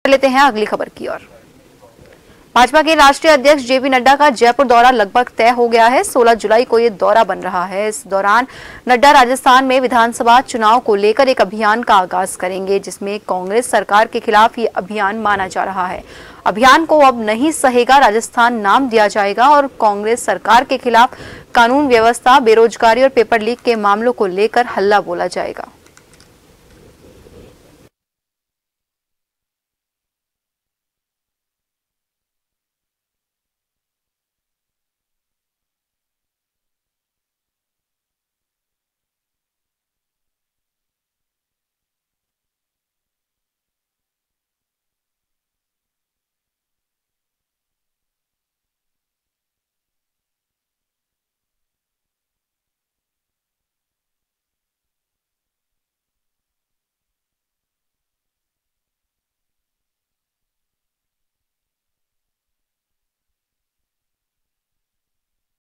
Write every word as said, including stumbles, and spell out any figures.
बढ़ लेते हैं अगली खबर की ओर। भाजपा के राष्ट्रीय अध्यक्ष जेपी नड्डा का जयपुर दौरा लगभग तय हो गया है। सोलह जुलाई को ये दौरा बन रहा है। इस दौरान नड्डा राजस्थान में विधानसभा चुनाव को लेकर एक अभियान का आगाज करेंगे, जिसमें कांग्रेस सरकार के खिलाफ ये अभियान माना जा रहा है। अभियान को अब नहीं सहेगा राजस्थान नाम दिया जाएगा और कांग्रेस सरकार के खिलाफ कानून व्यवस्था, बेरोजगारी और पेपर लीक के मामलों को लेकर हल्ला बोला जाएगा।